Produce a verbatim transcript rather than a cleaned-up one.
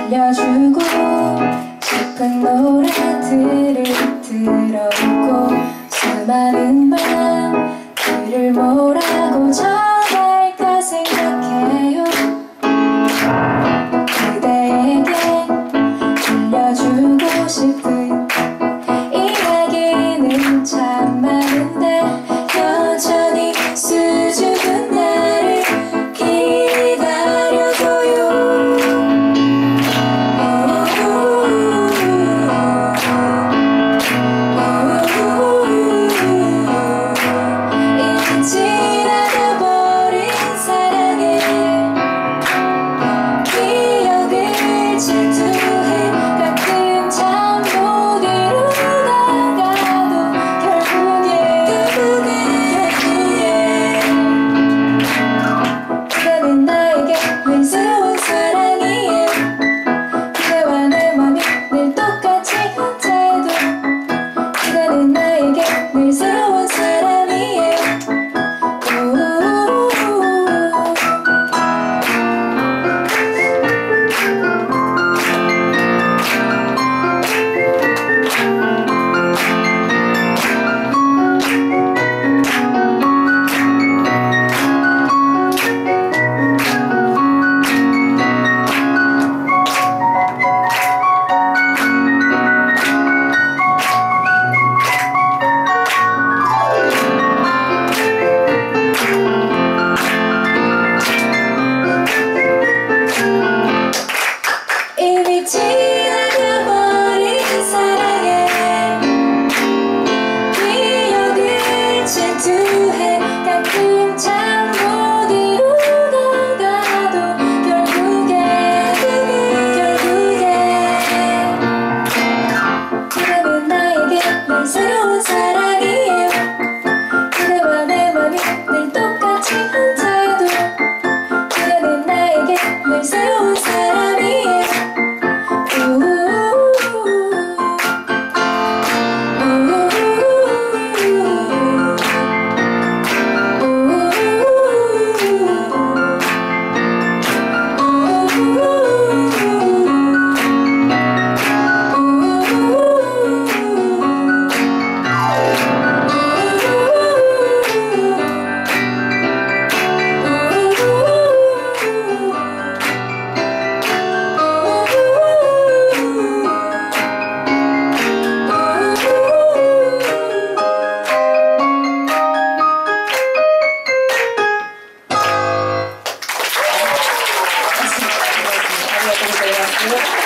들려주고 싶은 노래들을 들어보고 수많은 마음들을 뭐라고 전할까 생각해요. 그대에게 들려주고 싶은 이야기는 참 많은데 여전히 수줍은 나를 기다려줘요. 이미 지나가버린 사랑에 기억을 질투해 가끔 잠 못 이루다가도 결국에 결국에 그대는 나에게 늘 새로운 사랑이에요. 그대와 내 맘이 늘 똑같이 같아도 그대는 나에게 늘 새로운 사람이에요. 이미 지나가버린 사랑에 기억을 질투해 가끔 잠 못 이루다가도 결국에 결국에 그대는 나에게 늘 새로운 사랑이에요. 그대와 내 맘이 늘 똑같이 같아도 그대는 나에게 늘 새로운 사람이에요. 안녕하세요.